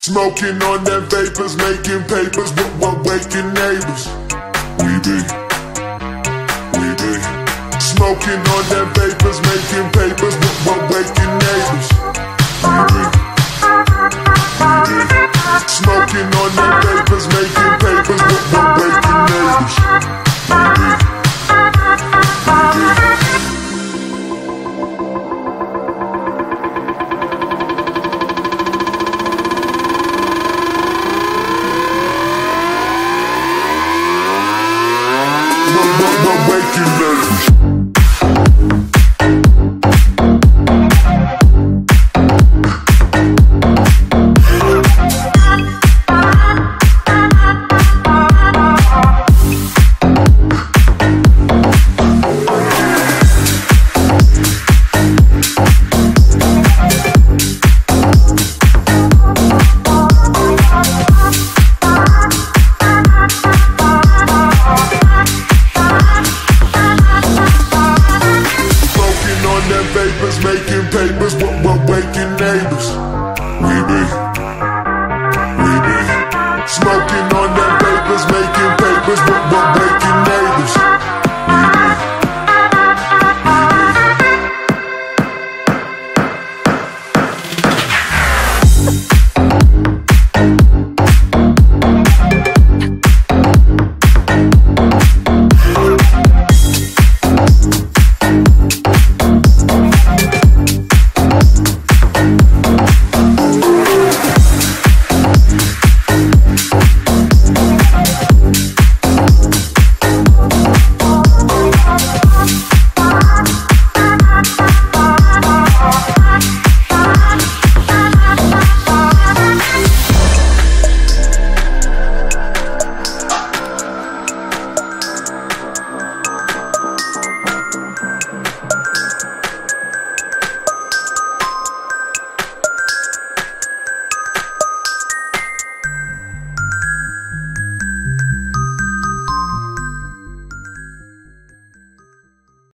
Smoking on them vapors, making papers, but we're waking neighbors. We be smoking on them vapors, making papers, but we're waking neighbors. We be